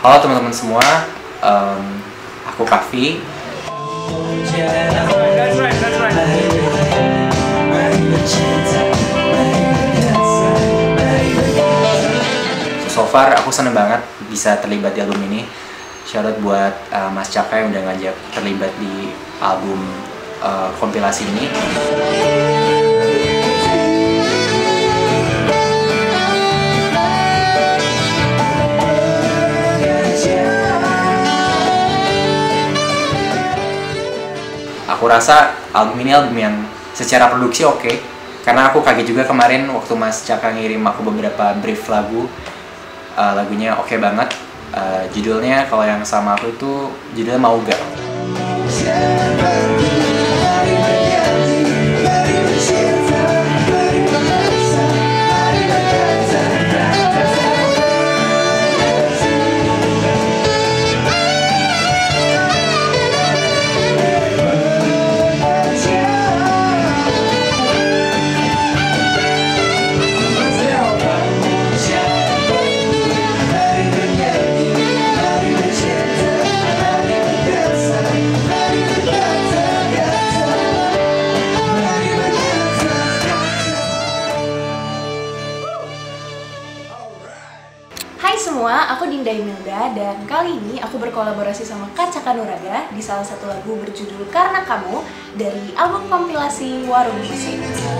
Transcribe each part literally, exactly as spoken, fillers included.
Halo teman-teman semua, um, aku Kavi. That's right, that's right. So far aku seneng banget bisa terlibat di album ini. Shout out buat uh, Mas Caka yang udah ngajak terlibat di album uh, kompilasi ini. Aku rasa album ini album yang secara produksi oke okay. Karena aku kaget juga kemarin waktu Mas Caka ngirim aku beberapa brief lagu. uh, Lagunya oke okay banget. uh, Judulnya kalau yang sama aku itu judulnya Mau Gak. Hai semua, aku Dinda Imelda dan kali ini aku berkolaborasi sama Kak Caka Nuraga di salah satu lagu berjudul Karena Kamu dari album kompilasi Warung Musik.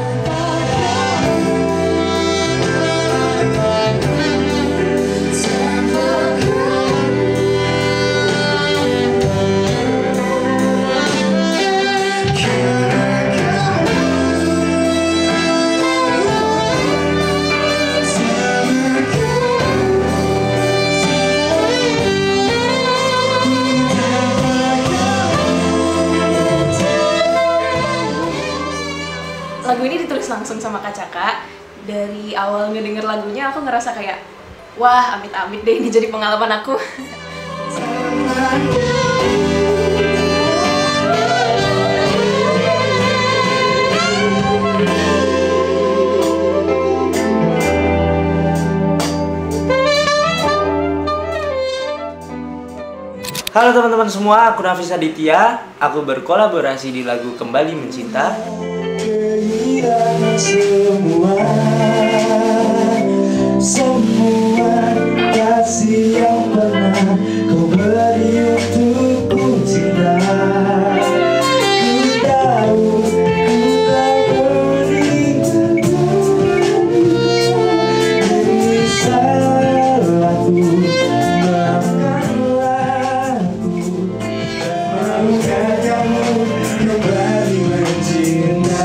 Lagu ini ditulis langsung sama Kak Caka. Dari awal ngedenger lagunya aku ngerasa kayak, wah amit-amit deh ini jadi pengalaman aku. Halo teman-teman semua, aku Nafis Aditya. Aku berkolaborasi di lagu Kembali Mencinta. Semua, semua kasih yang pernah kau beri untukku cinta. Ku tahu ku telah berikanmu, ini salahku, maafkanlah aku. Maukah kamu kembali mencinta?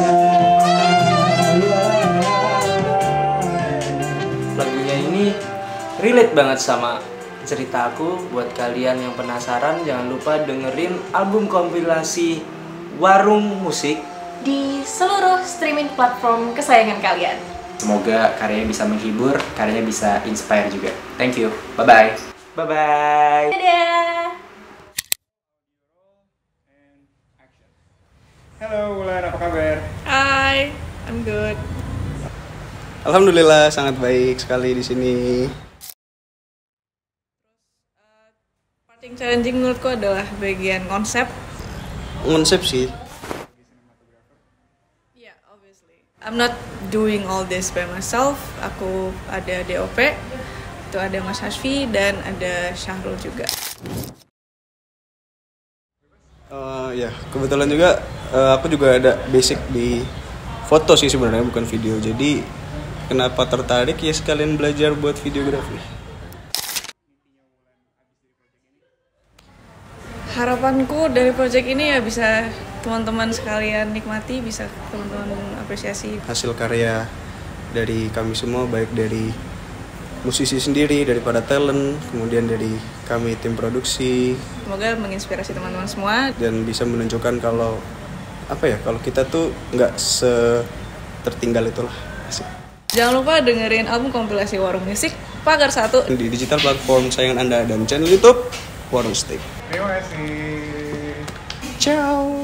Lagunya ini relate banget sama cerita aku. Buat kalian yang penasaran, jangan lupa dengerin album kompilasi Warung Musik Di seluruh streaming platform kesayangan kalian. Semoga karyanya bisa menghibur, karyanya bisa inspire juga. Thank you, bye-bye. Bye-bye. Dadah! Halo Wulan, apa kabar? Hai, I'm good. Alhamdulillah sangat baik sekali di sini. Part yang challenging menurutku adalah bagian konsep. Konsep sih. Yeah, obviously. I'm not doing all this by myself. Aku ada D O P, itu ada Mas Hasfi dan ada Syahrul juga. Uh, ya kebetulan juga uh, aku juga ada basic di foto sih sebenarnya, bukan video. Jadi kenapa tertarik ya sekalian belajar buat videografi. Harapanku dari project ini ya bisa teman-teman sekalian nikmati, bisa teman-teman apresiasi Hasil karya dari kami semua, baik dari musisi sendiri, dari para talent, kemudian dari kami tim produksi. Semoga menginspirasi teman-teman semua Dan bisa menunjukkan kalau apa ya, kalau kita tuh nggak se tertinggal itulah. Asik. Jangan lupa dengerin album kompilasi Warung Musik Pagar satu Di digital platform sayangan Anda dan channel YouTube Warung Steak. Terima kasih. Ciao.